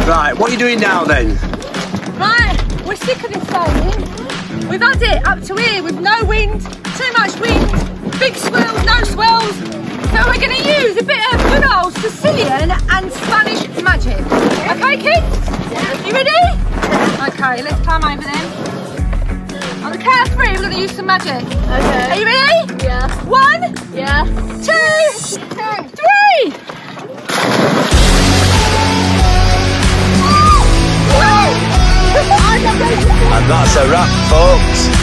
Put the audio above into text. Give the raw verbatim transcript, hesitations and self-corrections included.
Right, what are you doing now then? Right, we're sick of this sailing. We've had it up to here with no wind, too much wind, big swells, no swells. So we're going to use a bit of good old Sicilian and Spanish magic. Okay, kids? You ready? Okay, let's climb over them. On the count of three, we're going to use some magic. Okay. Are you ready? Yeah. One. Yeah. Two. Three. And that's a wrap, folks.